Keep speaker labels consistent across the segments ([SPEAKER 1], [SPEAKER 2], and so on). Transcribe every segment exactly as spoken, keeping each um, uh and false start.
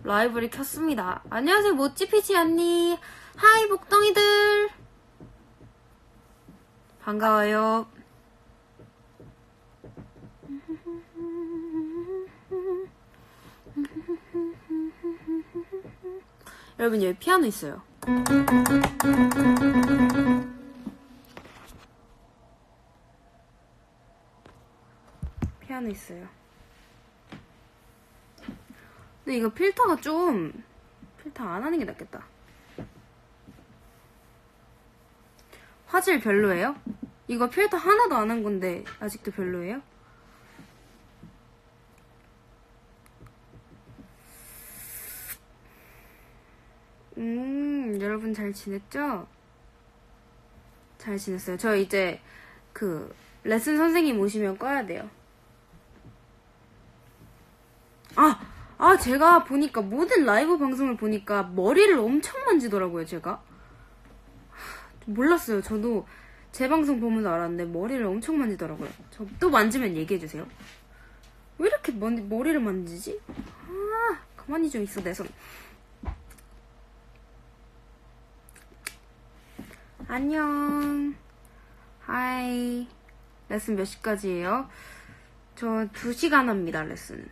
[SPEAKER 1] 라이브를 켰습니다. 안녕하세요, 모찌피치 언니. 하이, 복덩이들. 반가워요. 여러분, 여기 피아노 있어요. 피아노 있어요. 근데 이거 필터가 좀 필터 안 하는 게 낫겠다. 화질 별로예요? 이거 필터 하나도 안 한 건데 아직도 별로예요? 음, 여러분 잘 지냈죠? 잘 지냈어요. 저 이제 그 레슨 선생님 오시면 꺼야 돼요. 아! 아, 제가 보니까 모든 라이브 방송을 보니까 머리를 엄청 만지더라고요, 제가. 몰랐어요. 저도 제 방송 보면서 알았는데 머리를 엄청 만지더라고요. 저 또 만지면 얘기해주세요. 왜 이렇게 만, 머리를 만지지? 아, 가만히 좀 있어, 내 손. 안녕. 하이. 레슨 몇 시까지예요? 저 두 시간 합니다, 레슨.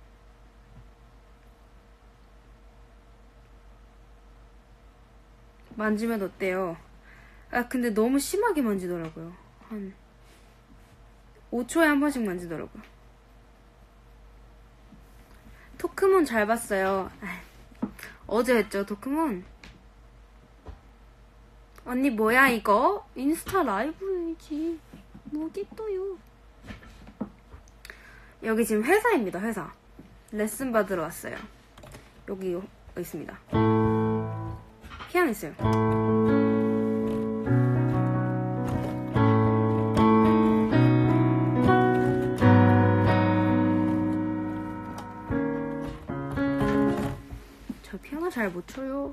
[SPEAKER 1] 만지면 어때요? 아, 근데 너무 심하게 만지더라고요. 한 오 초에 한 번씩 만지더라고요. 토크몬 잘 봤어요. 아, 어제 했죠, 토크몬. 언니 뭐야 이거? 인스타 라이브이지. 뭐기 또요. 여기 지금 회사입니다, 회사. 레슨 받으러 왔어요. 여기 있습니다. 피아노 있어요. 저 피아노 잘 못 쳐요.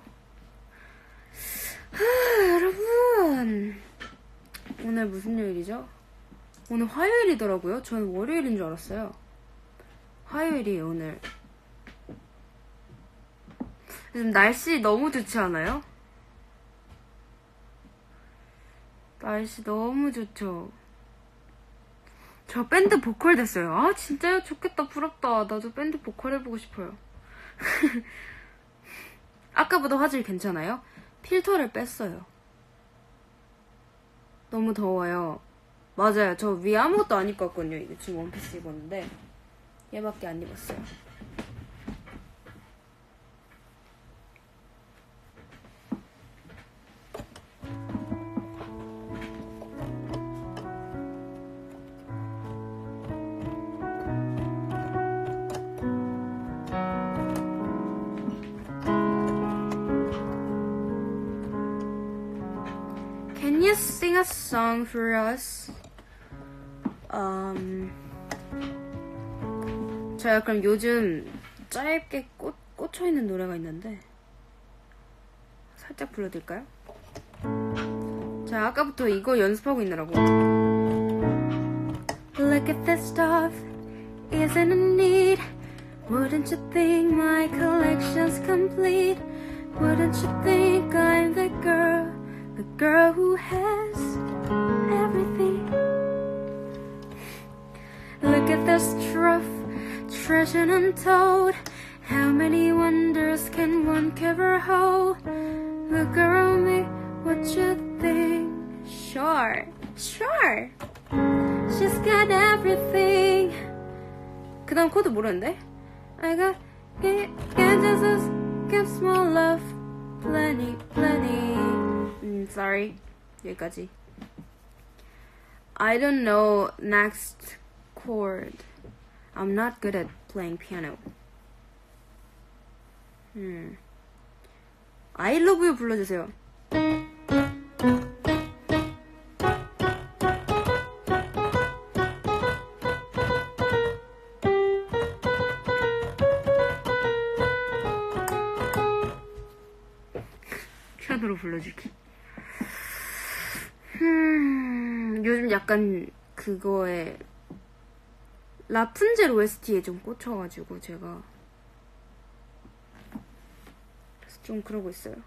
[SPEAKER 1] 하, 여러분, 오늘 무슨 요일이죠? 오늘 화요일이더라고요. 저는 월요일인 줄 알았어요. 화요일이에요, 오늘. 요즘 날씨 너무 좋지 않아요? 날씨 너무 좋죠? 저 밴드 보컬 됐어요. 아, 진짜요? 좋겠다, 부럽다. 나도 밴드 보컬 해보고 싶어요. 아까보다 화질 괜찮아요? 필터를 뺐어요. 너무 더워요. 맞아요. 저 위에 아무것도 안 입고 왔거든요. 이게 지금 원피스 입었는데 얘밖에 안 입었어요. Can you sing a song for us? Um, 제가 그럼 요즘 짧게 꽂, 꽂혀있는 노래가 있는데 살짝 불러드릴까요? 자, 아까부터 이거 연습하고 있느라고. Look at this stuff, isn't it neat? Wouldn't you think my collection's complete? Wouldn't you think I'm the girl, the girl who has everything? Look at this truff, treasure untold. How many wonders can one ever hold? Look around me, what you think? Sure, sure. She's got everything. 그 다음 코드 모르는데? I got, get, get just, get small love. Plenty, plenty. Mm, sorry. 여기까지. I don't know next chord. I'm not good at playing piano. Hmm. I love you 불러주세요. 피아노로 불러줄게. 음, 요즘 약간 그거에 라푼젤 오에스티에 좀 꽂혀가지고 제가 좀 그러고 있어요.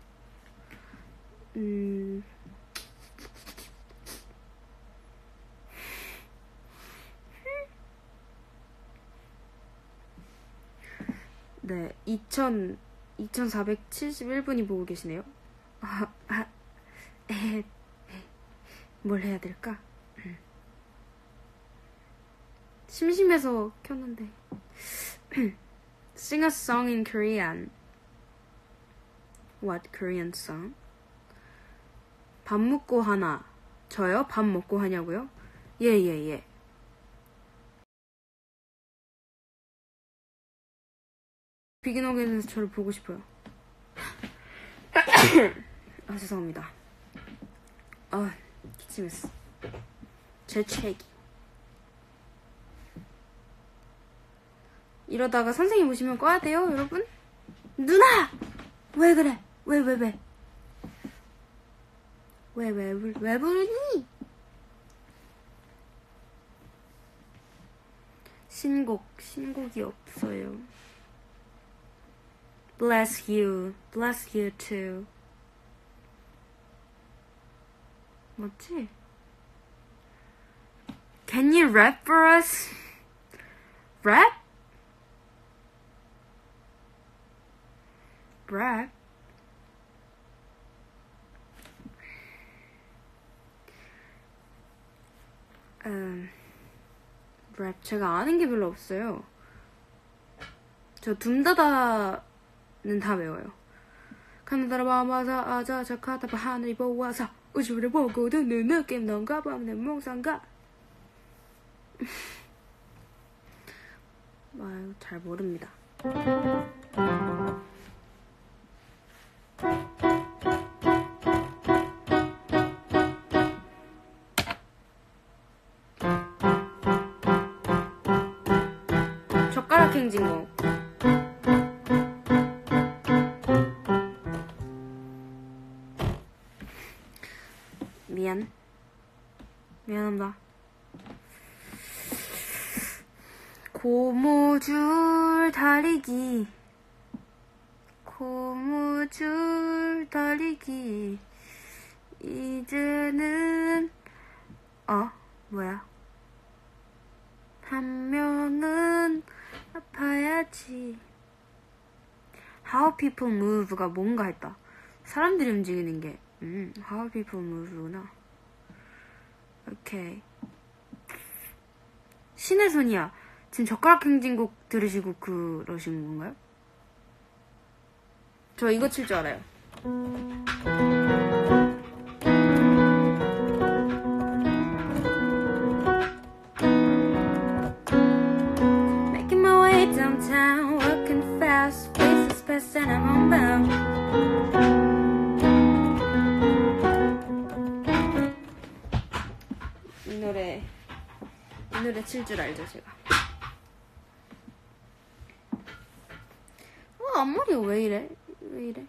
[SPEAKER 1] 음... 네, 이천, 이천사백칠십일 분이 보고 계시네요. 아, 아, 에, 뭘 해야 될까? 심심해서 켰는데. Sing a song in Korean. What Korean song? 밥 먹고 하나. 저요? 밥 먹고 하냐고요? 예, 예, 예. 비긴 어게인에서 저를 보고 싶어요. 아, 죄송합니다. 아, 기침했어. 재채기. 이러다가 선생님 오시면 꺼야 돼요, 여러분? 누나! 왜 그래? 왜, 왜, 왜? 왜, 왜, 왜, 왜 부르니? 신곡, 신곡이 없어요. Bless you, bless you too. 뭐지? Can you rap for us? Rap? Rap? 음, 랩 제가 아는 게 별로 없어요. 저 둠다다는 다 외워요. 카나다라 바마사 아자 자카타파 하늘이 보아사 우주를 보고 듣는 느낌 넌가 밤내 몽상가. 아유, 잘 모릅니다. 젓가락 행진곡. 미안. 미안합니다. 고무줄 달리기. 고무줄 달리기. 이제는 어? 뭐야? 한 명은 아파야지. How people move가 뭔가 했다. 사람들이 움직이는 게 음, How people move구나. 오케이. 신의 손이야. 지금 젓가락 행진곡 들으시고 그러신 건가요? 저 이거 칠 줄 알아요. Making my way downtown, walking fast, faces past and I'm homebound. 이 노래, 이 노래 칠 줄 알죠, 제가. 어, 앞머리가 왜 이래? 왜 이래?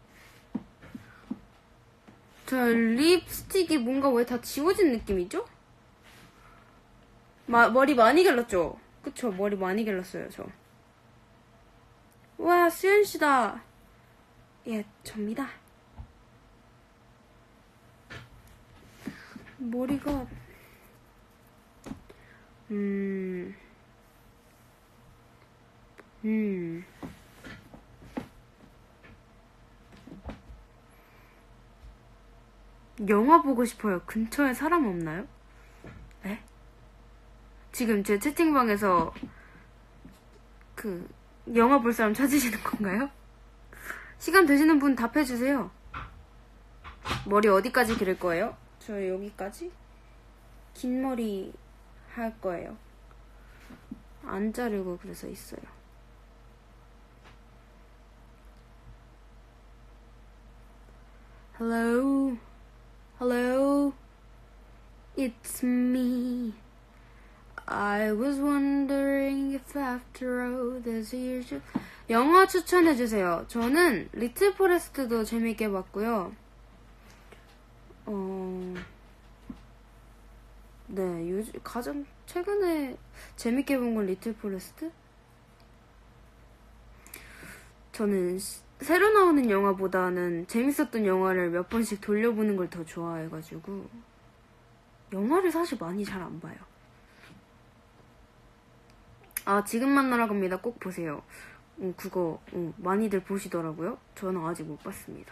[SPEAKER 1] 저 립스틱이 뭔가 왜 다 지워진 느낌이죠? 마, 머리 많이 길렀죠? 그쵸, 머리 많이 길렀어요, 저. 와, 수연씨다. 예, 접니다. 머리가 음... 음... 영화 보고 싶어요. 근처에 사람 없나요? 네? 지금 제 채팅방에서 그 영화 볼 사람 찾으시는 건가요? 시간 되시는 분 답해주세요. 머리 어디까지 기를 거예요? 저 여기까지? 긴 머리 할 거예요. 안 자르고 그래서 있어요. Hello? Hello? It's me. I was wondering if after all these years you... 영화 추천해주세요. 저는 리틀 포레스트도 재밌게 봤고요. 어... 네, 요즘 가장 최근에 재밌게 본 건 리틀 포레스트? 저는 시, 새로 나오는 영화보다는 재밌었던 영화를 몇 번씩 돌려보는 걸 더 좋아해가지고 영화를 사실 많이 잘 안 봐요. 아, 지금 만나러 갑니다. 꼭 보세요. 어, 그거 어, 많이들 보시더라고요. 저는 아직 못 봤습니다.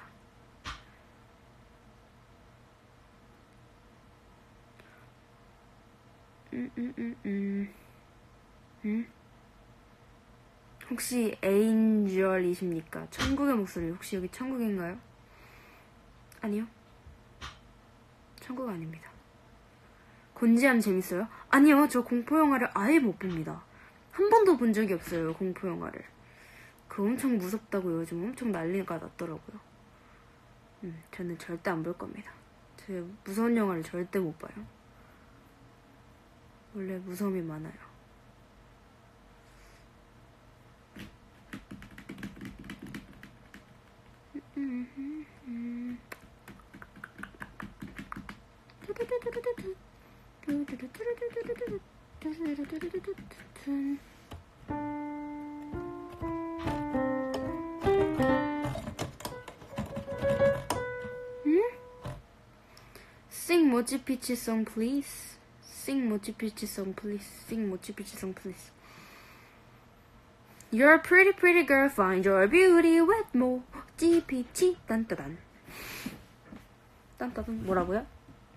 [SPEAKER 1] 음, 음, 음, 음. 음? 혹시 에인절이십니까? 천국의 목소리. 혹시 여기 천국인가요? 아니요. 천국 아닙니다. 곤지암 재밌어요? 아니요. 저 공포영화를 아예 못 봅니다. 한 번도 본 적이 없어요. 공포영화를. 그거 엄청 무섭다고 요즘 엄청 난리가 났더라고요. 음, 저는 절대 안 볼 겁니다. 제 무서운 영화를 절대 못 봐요. 원래 무서움이 많아요. Sing Mochi Peach song please. Sing Mochi Peach song please. Sing Mochi Peach song please. You're a pretty pretty girl, find your beauty with Mochi Peach. 딴따단. 딴따단 뭐라고요?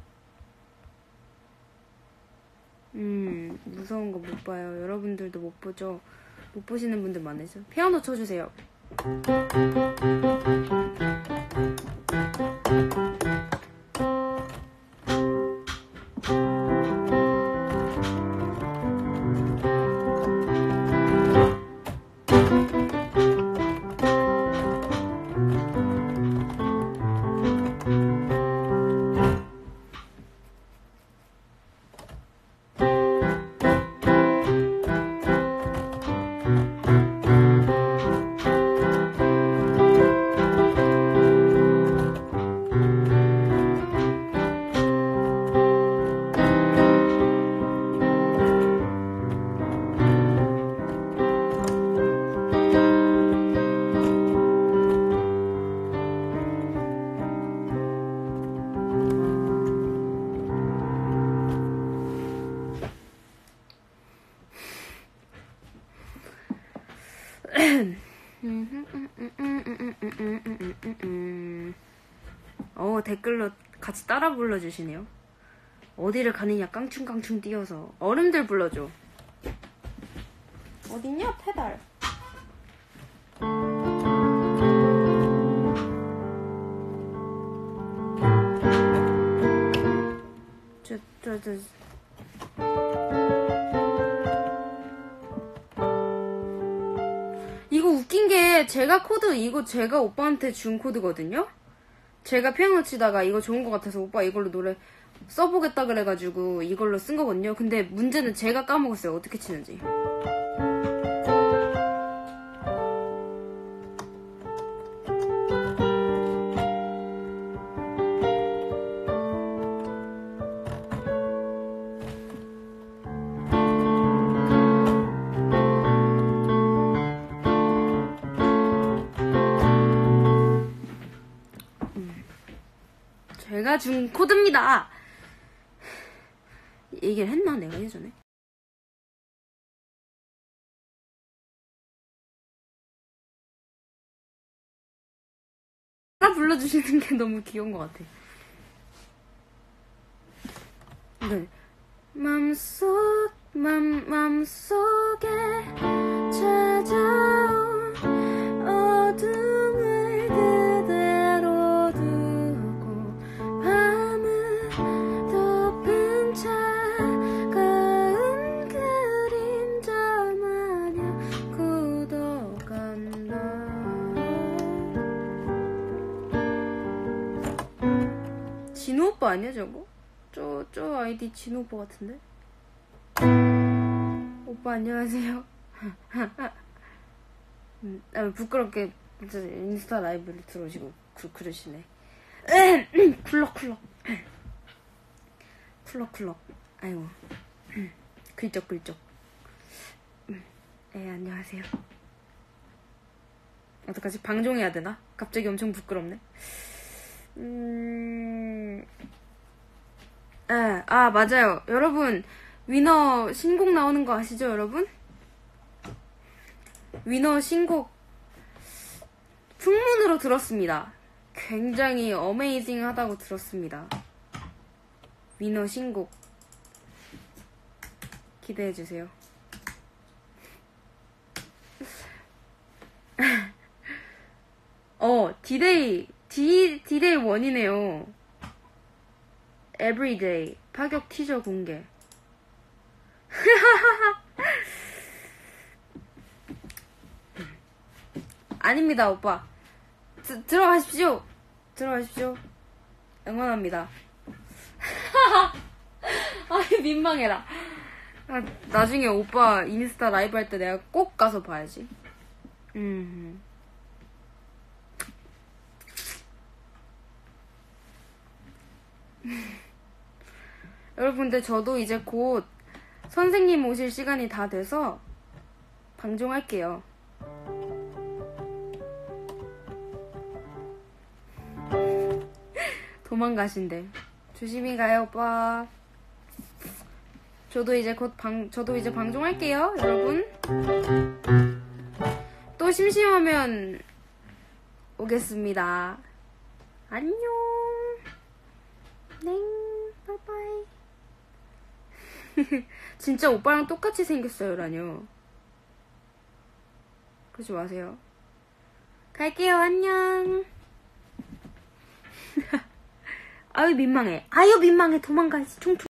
[SPEAKER 1] 음 무서운 거 못 봐요. 여러분들도 못 보죠? 못 보시는 분들 많으죠? 피아노 쳐주세요. 어, 댓글로 같이 따라 불러주시네요. 어디를 가느냐 깡충깡충 뛰어서. 어른들 불러줘. 어딨냐 페달. 저, 저, 저. 이거 웃긴 게 제가 코드 이거 제가 오빠한테 준 코드거든요? 제가 피아노 치다가 이거 좋은 것 같아서 오빠 이걸로 노래 써보겠다 그래가지고 이걸로 쓴 거거든요. 근데 문제는 제가 까먹었어요. 어떻게 치는지. 제가 준 코드입니다. 얘기를 했나 내가 예전에? 따라 불러주시는 게 너무 귀여운 것 같아. 네. 맘속 맘 맘속에 찾아온 어둠을 그대로 두고 밤을 덮은 차가운 그림자 마냥 굳어간다. 진우 오빠 아니야 저거? 저, 저 아이디 진우 오빠 같은데? 오빠 안녕하세요. 음, 아, 부끄럽게 인스타 라이브를 들어오시고 그, 그러시네. 쿨럭쿨럭 쿨럭쿨럭. 아이고 글쩍글쩍. 에 안녕하세요. 어떡하지? 방종해야 되나? 갑자기 엄청 부끄럽네. 음... 에, 아, 맞아요. 여러분, 위너 신곡 나오는 거 아시죠, 여러분? 위너 신곡 풍문으로 들었습니다. 굉장히 어메이징 하다고 들었습니다. 위너 신곡 기대해주세요. 어, 디데이, 디, 디데이 원이네요. Everyday 파격 티저 공개. 아닙니다, 오빠. 드, 들어가십시오. 들어가십시오. 응원합니다. 아, 민망해라. 아, 나중에 오빠 인스타 라이브 할 때 내가 꼭 가서 봐야지. 음. 여러분, 근데 저도 이제 곧 선생님 오실 시간이 다 돼서 방종할게요. 도망가신대. 조심히 가요, 오빠. 저도 이제 곧 방, 저도 이제 방종할게요, 여러분. 또 심심하면 오겠습니다. 안녕. 네, 바이바이. 진짜 오빠랑 똑같이 생겼어요라뇨. 그러지 마세요. 갈게요. 안녕. 아유 민망해. 아유 민망해. 도망가야지. 총총.